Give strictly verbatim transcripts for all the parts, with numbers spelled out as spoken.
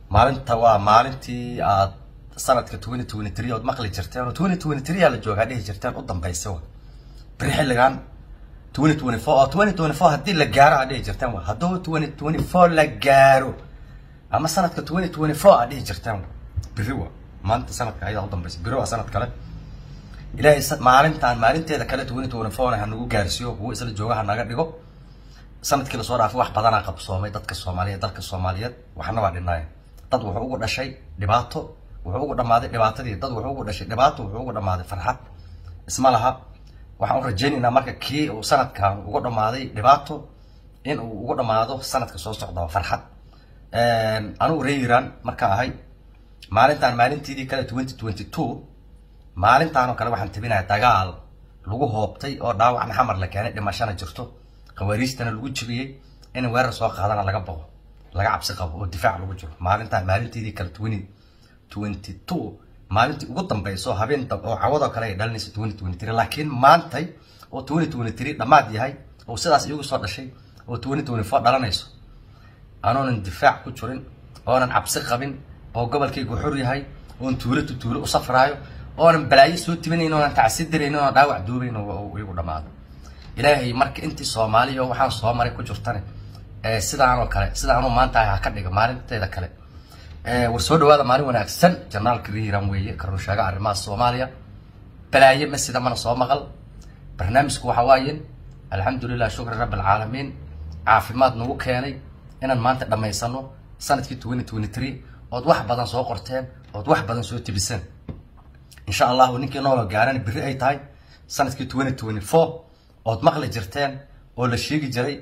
maalinta waa maalintii aad sanadka twenty twenty-three ood maqli jirteen oo twenty twenty-three la joogaa dhihi jirteen u dambayso bari xilligan twenty twenty-four oo twenty twenty-four hadii la gaaro aad dhihi jirteen waa hadoo twenty twenty-four la gaaro ama sanadka twenty twenty-four aad dhihi jirteen bari waa maanta sanadka ayada u dambayso bari waa sanad kale ilaahay maalintan maalinteeda kale twenty twenty-four ha nagu gaarsiyo kuwa isla joogaha naga dhigo sanadkii la soo dhaafay wax badan aan qabsoomay dadka Soomaaliyeed dalka Soomaaliyeed waxna waa dhinay dad wuxuu ugu dhashay dhibaato wuxuu ugu dhamaaday dhibaatadii dad wuxuu ugu dhashay dhibaato wuxuu ugu dhamaaday farxad isma laha waxaan rajaynaynaa marka kii uu sanadkan ugu dhamaaday dhibaato in uu ugu dhamaado sanadka soo socda farxad een anu reeran marka ahay maalintan maalintii kale twenty twenty-two maalintan oo kale waxaan tabinayaa dagaal lagu hoobtay oo dhaawac xamar la keenay dhimashana jirto qawaariistana lagu jibiyay in weerar soo qaadana laga baqo laga cabsi qabo oo difaac lagu jiro maalintan maalintii kale twenty twenty-two maalintii ugu dambayso habeen dab oo cawada kale ay dhalinayso twenty twenty-three laakiin maantay oo twenty twenty-three dhamaad yahay oo sidaas iyagu soo dhashay oo twenty twenty-four dhalanayso aanoonan difaac ku jirin oonan cabsi qabin oo gobolkaygu xor yahay oo tuulo tuulo u safraayo oonan balaayo soo tibinayno oonan tacsiid dirayno oo dhaawac duubayno oo iyagu dhamaado ilaahay marka intii Soomaaliya waxaan soo maray ku jirtane ee sidaan oo kale sidaan oo maanta ah ka dhiga maalinteeda kale ee war soo dhawaada maalin wanaagsan janaalka riiran weeye ka rushaaga arrimaha Soomaaliya balaayo ma sida mana soo maqal barnaamijku waxa waayeen alxamdulillah shukr rabbil caalamiin caafimaad nagu keenay inaan maanta dhameysano sanadkii twenty twenty-three oo wax badan soo qorteen oo wax badan soo tibiseen insha Allah ninkii noo gaaran biri ay tahay sanadkii twenty twenty-four ood maqli jirteen oo la sheegi jiray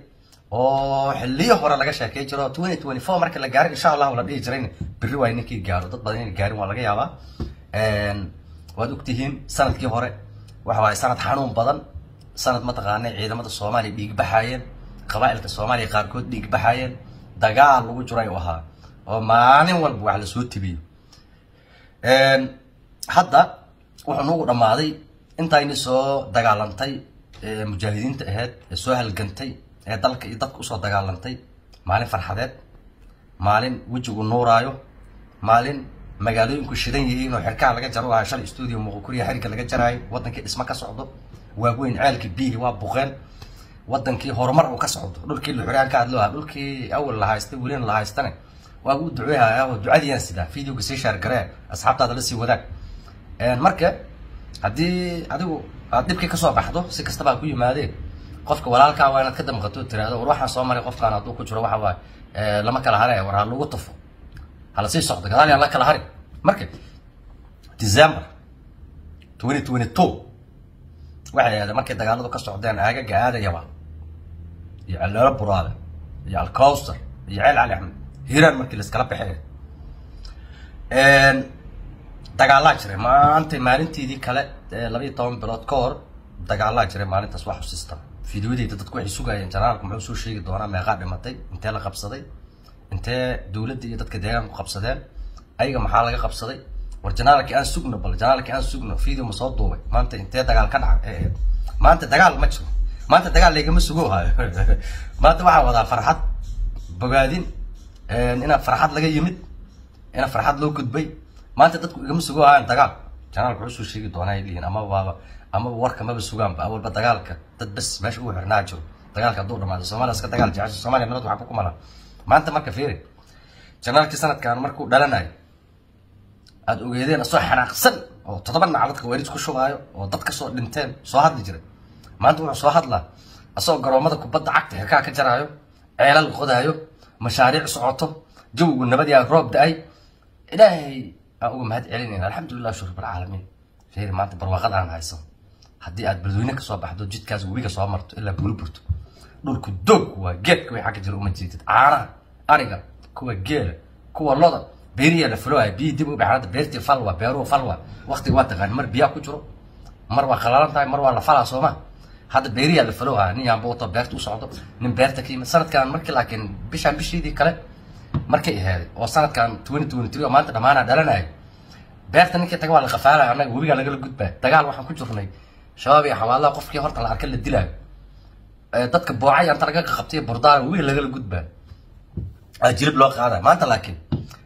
oo xilliyo hore laga sheekay jiro twenty twenty-four marka la gaaro insha Allah la dhigi jiray biri way ninkii gaaro dad badan in gaarin waa laga yaabaa een waad ogtihiin sanadkii hore waxa waay sanad xanuun badan sanad ma taqaanay ciidamada Soomaaliya dhiig baxayeen qabaa'ilka Soomaaliya qaar kood dhiig baxayeen dagaal lagu jiray oo ahaa oo maalin walba wax la soo tibiyo een hadda wuxuu nagu dhamaaday intayna soo dagaalantay mujaahidiinta ahayd ee soo halgantay ee dalka iyo dadka u soo dagaalantay maalin farxadeed maalin wajigu nuuraayo maalin magaalooyinku shidan yihiin oo xirkaa laga jaro ah shal studio muqkuriya xirka laga jaray wadankii dhisma ka socdo waa weyn ceelkii biil waa buqeen wadankii horumar uu ka socdo dhulkii la xiraan ka hadloo dhulkii awal la haystay waliin la haystana waa uu duceeyaa oo ducadiyaan sida fiidiyowga si share garee asxaabtaada la sii wadaag een marka hadii adigu aad dibkii ka soo baxdo si kastaba ku yimaadeen qofka walaalka waa inaad ka damqato tiraado war waxaan soo maray qofkaan aad ku jiro waxa waa ee lama kala haray war lagu tufo hala sii socdo gadaal yaa la kala haray marka December twenty twenty-two waxa markay dagaaladu ka socdeen aagaga aadayaba iyo Alaala Buraale iyo Alkawsar iyo Ceel Cali Axmed hiiraan markii la iskala baxay een dagaal jiray maanta maalintii kale laba iyo toban bilood ka hor dagaal jiray maalintaas wax xusista fiidiyodeeda dadku waxay sugayeen janaalku muxuu soo sheegi doonaa meeqa dhimatay intee la qabsaday intee dawladda iyo dadka deegaanka qabsadeen ayaga maxaa laga qabsaday war janaalki aan sugno bal janaalki aan sugno fiidiyo ma soo duubay maanta intee dagaal ka dhacay maanta dagaal ma jiro maanta dagaal leegama sugo hayo maanta waxa wada farxad bogaadin ina farxad laga yimid ina farxad loo gudbay maanta dadku igama sugo hayaan dagaal janaalku wuxuu soo sheegi doonaa iliin ama waaba ama warka ma sugaan ba awalba dagaalka dad bas meesha uu xirnaa jiro dagaalka duu dhamaado Soomaaliya iska dagaal jecel Soomaaliya nabad waxa ku mala maanta marka fiiri janaalki sanadkan markuu dhalanay aad ogeedeen soo xanaaqsan oo todoba nacladka weeris ku shubaayo oo dadka soo dhinteen soo hadli jiray maanta wuxuu soo hadlaa asoo garoomada kubadda cagta xirkaa ka jaraayo ceelal qodaayo mashaariic socoto jawigu nabad yaa roob daay ilaahay أقول مهد علينا الحمد لله شكر رب العالمين فير ما أنت برواقد عن هايصو هدي أد بردوينك صواب حدو جيت كاز وبيك صواب مرت إلا بولبرتو دول كدوك كوا جيت كوا حاجة جرو مجيت عارا أريجا كوا جيل كوا لودا بيريا لفلوها بي ديبو بعرض بيرتي فلوة بيرو فلوة وقت وقت غير مر بيا كجرو مروة خلالان تاي مروة لفلا صوما هذا بيريا لفلوها ني عم بوطة بيرتو صعدو نم بيرتكي من سنة كان مركي لكن بيش عم بيش دي كله markay ahayd oo sanadkan twenty twenty-three oo maanta dhamaana dhalanay beerta ninkii tagaa la qafaala anaga webiga laga gudbaa dagaal waxaan ku jirnay shabaab iyo xawaalaha qofkii horta la arkay la dilay ee dadka boocay inta laga qabtay burdaar webiga laga gudbaa ajrib loo qaaday maanta laakiin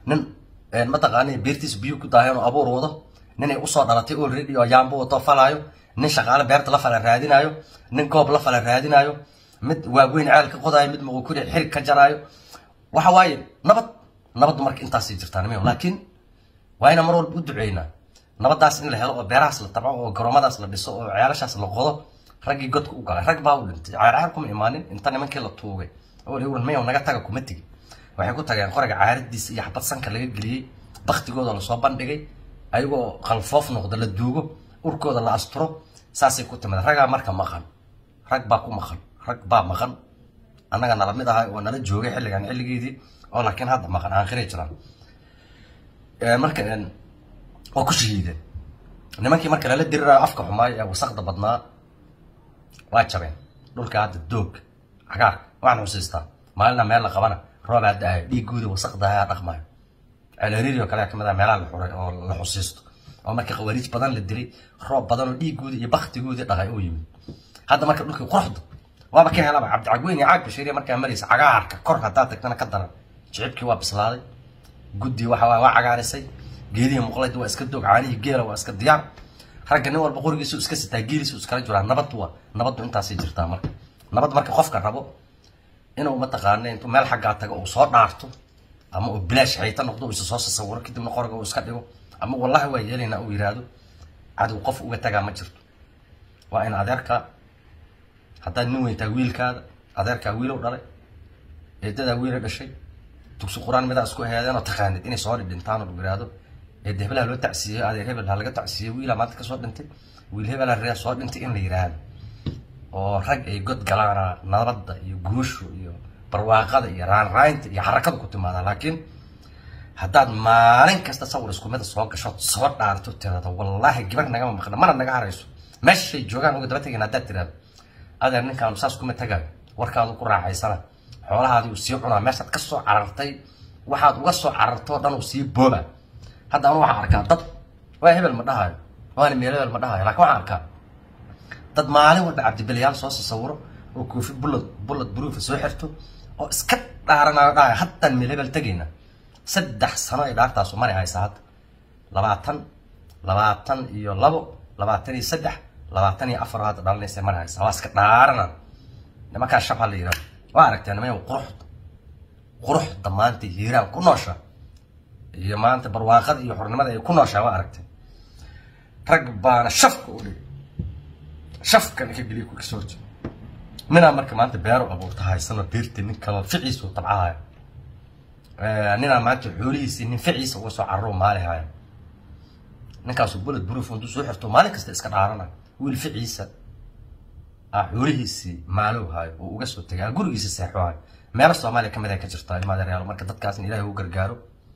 nin mataqaanay beertiis biyo ku daaheen oo abuur wado nin ay u soo dhalatay already oo yaambo wato falaayo nin shaqaale beerta la fala raadinayo nin goob la fala raadinayo mid waaweyn ceel ka qodayo mid muqu ku xir ka jaraayo waxa waaye nabad nabad marka intaas ay jirtaan meeyo laakiin waayna mar walba u duceynaa nabadaas in la helo oo beerahaas la tabco oo garoomadaas la dhiso oo ciyaalashaas la qodo ragii godka u galay rag baa u dhintay caar kuma imaanin inta nimankii la tuugay oo leeyahay meeyo naga taga kuma tigi waxay ku tageen qoriga caaradiisa iyo xabad sanka laga galiyay baqtigooda la soo bandhigay ayagoo qalfoof noqda la duugo urkooda la asturo saasay ku timid ragaa marka maqan rag baa ku maqan rag baa maqan annaga nala mid ahay oo nala joogay xilligan xilligeedii oo laakiin hadda maqan aan qirey jiraan ee marka aan oo ku shiiday nimankii marka la dirirayo afka xumaay ee wasaqda badnaa waa jabeen dhulka hadda doog cagaar waxaan xusiistaa maalina meel la qabana roob hadda ay dhiigooda wasaqda ayaa dhaqmayo calaariyo kale kamid ah meelaha la xuray oo la xusiisto oo marka qawaariij badan la dilay roob badan oo dhiigooda iyo baqtigooda dhaqay oo yimid hadda marka dhulka quruxda waaba ka helaba cabdi cagweyn iyo caag bashiir marka maraysa cagaarka kor hadaa tagtana ka daran jicibkii waa bislaaday guddi waxa waa cagaarisay geedihi muqlayd waa iska doog caanihi geela waa iska diyaar ragga nin walba qorigiisu iska sitaa geelisu iska jiraa nabad waa nabadu intaasay jirtaa marka nabad marka qofka rabo inuu mataqaanay intuu meel xagga tago uu soo dhaarto ama uu bilaash xayta noqdo uu soo sawiro kadibna qoriga uu iska dhigo ama wallahi waa yeelina uu yiraahdo cadu qof uga tagaa ma jirto waa in adeerka hadaa nin weynta wiilkaada adeerka wiil u dhalay eedada wiil dhashay dugsi quraan mid isku heedeen oo taqaanid inay soo dhintaan oo yiraahdo ee hebelaha loo tacsiyo adeer hebel ha laga tacsiyo wiil maanta ka soo dhintay wiil hebel reer soo dhintay in la yiraahdo oo rag ay god galaana nabadda iyo guushu iyo barwaaqada iyo raan raynta iyo xarakada ku timaada laakiin haddaad maalin kasta sawir isku mid soo gasho soo dhaarto tirada wallahi gabar naga maqna mana naga harayso meeshay joogaan uga daba tageen haddaad tirada adeer ninkaan saas kuma tagay warkaadu ku raaxaysana xoolahaadi uu sii cunaa meeshaad ka soo carartay waxaad uga soo cararto dhan uu sii booba hadda anu waxaan arkaa dad waa hebel ma dhahayo waana meel hebel ma dhahayo laakiin waxaan arkaa dad maalin walba cabdibilyaal soo sawiro oo koofi bullet bullet proof soo xirto oo iska dhaaranayo dhahay haddaan meel hebel tagayna saddex sano ay dhaartaas u mari haysaa hadda labaatan labaatan iyo labo labaatan iyo saddex labaatan iyo afar hadda dhalinaysa mari haysaa waa iska dhaarana nimankaa shaqo la yiraahdo waa aragteen niman qurux qurux damaantii hiiraan ku noosha iyo maanta barwaaqada iyo xornimada ay ku nooshaa waa aragteen rag baana shafka u dhig shafka ka geliyo ku soo jeedo mina marka maanta beero abuurta haysana beertii nin kala ficiisu tabcahay ee nina maanta xoolihiisi nin ficiisa uga soo carro maalihay ninkaas bullet proof uu soo xirto maalin kasta iska dhaarana wiil ficiisa ah xoolihiisi maalow hay oo uga soo tagaa gurigiisa seexoay meel Soomaaliya kamid ah ka jirta imaada real marka dadkaas in Ilaahay uu gargaaro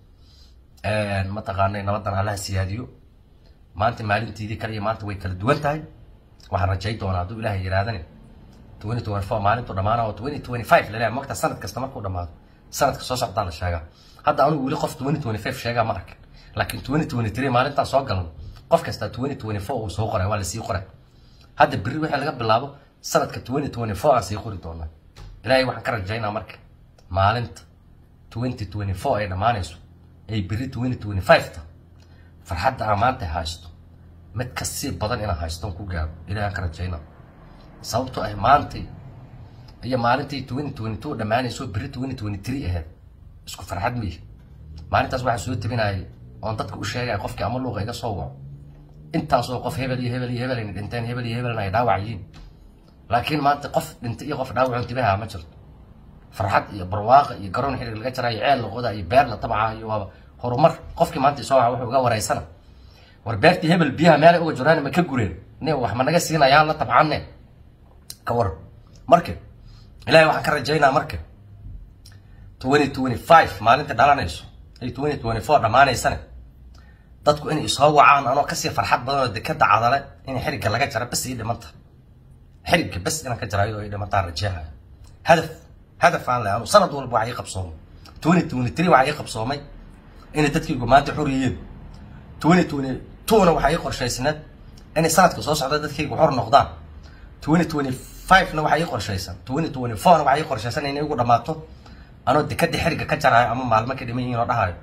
ee ma taqaanay nabadan Allah siyaadiyo maanta maalintii kale iyo maanta way kala duwan tahay waxaan rajay doonaa haduu Ilaahay yiraahdan twenty twenty-four maalintu dhamaana oo twenty twenty-five la leeyahay marka sanad kasta markuu dhamaado sanadka soo socda la sheega hadda anu wali qof twenty twenty-five sheega ma arkin laakiin twenty twenty-three maalinta soo galan qof kasta twenty twenty-four uu soo qoray waa la sii qoray hadda biri wixii laga bilaabo sanadka twenty twenty-four aan sii qori doonaa Ilaahay waxaan ka rajaynaa marka maalinta twenty twenty-four ay dhamaanayso ay biri twenty twenty-five ta farxadda aan maanta haysto mid ka sii badan inaan haysto ku gaaro Ilaahay ka rajaynaa sababtoo ah maanta iyo maalintii twenty twenty-two dhamaanayso biri twenty twenty-three ahayd isku farxad mii maalintaas waxa soo tabinay oo dadku u sheegay qofkii ama luuqa iga soo waco intaas oo qof hebel iyo hebel iyo hebel in dhinteen hebel iyo hebel ay dhaawacayeen laakiin maanta qof dhintay iyo qof dhaawac intibaha ma jirto farxad iyo barwaaqo iyo garoon xiriir laga jaray ceel laqoda iyo beer la tabca iyo waa horumar qofkii maanta soo waxa wuxuu uga wareysana war beertii hebel biyaha meel uga jiraan ma ka gureen nee wax ma naga siinayaan la tabcaanne ka war marka Ilaahay waxaan ka rajaynaa marka twenty twenty-five maalinta dhalanayso ay twenty twenty-four dhamaanaysana dadku in isoo wacaan anoo ka sii farxad badan oo dekada cadale in xiriga laga jaro bas ii dhimanta xiriga bas inaan ka jarayo ay dhimantaa rajaha hadaf hadaf aan leeyahay sanad walba waxay qabsoomay twenty twenty-three waxay qabsoomay in dadkii maanta xuriyeen twenty twenty-two na waxay qorshaysnaa in sanadka soo socda dadkii xor noqdaan twenty twenty-five na waxay qorshaysan twenty twenty-four na waxay qorshaysan inay ugu dhamaato anoo dekada xiriga ka jarayo ama maalmo ka dhiman yihiin oo dhahayo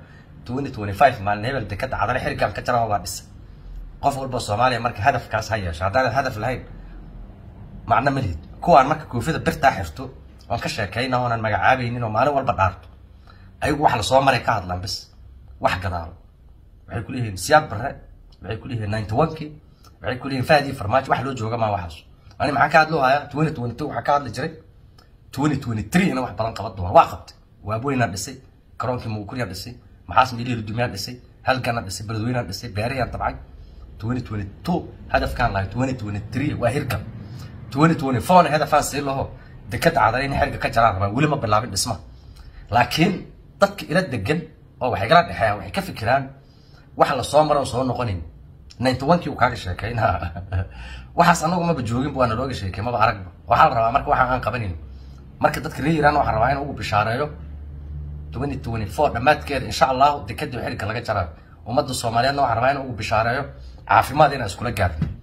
twenty twenty-five maalin hebel dekada cadale xirigaan ka jaraa waa dhis qof walba Soomaaliya marka hadafkaas ha yeesho haddaan hadaf lahayn macna ma lihid kuwaan marka koofida birta xirto waan ka sheekaynaa oonan magacaabaynin oo maalin walba dhaarto ayagu wax la soo maray ka hadlaan bis wax gadaal waxay ku leeyihiin siyaab barre waxay ku leeyihiin ninety-one-kii waxay ku leeyihiin faadi farmaajo wax loo jooga ma waxaas ani maxaa ka hadloo haya twenty twenty-two waxa ka hadli jiray twenty twenty-three ina wax badan qabad doona waa qabtay waa booyna dhisay karoonkii muukuriya dhisay maxaas miilii dumiya dhisay halkana dhisay beledweyna dhisay beeriyan tabcay twenty twenty-two hadafkan lahayd twenty twenty-three waa hirka twenty twenty-four hadafan si loo dekada cadale in xirka ka jaraan rabaa wali ma bilaabin dhisma laakiin dadka ila degan oo waxay kala dhaxayaan waxay ka fikiraan wax la soo maro soo noqonin ninety-one-kii uu kaaga sheekayna waxaas anagu ma joogin buu ana looga sheekay ma aragba waxa la rabaa marka waxa aan qabanin marka dadka reeyiraan waxa rabaa in uu bishaareeyo twenty twenty-four dhamaadkeeda insha Allah dekada xirka laga jaraa ummadda Soomaaliyeedna waxa rabaa in uu bishaareeyo caafimaad inay isku la gaarto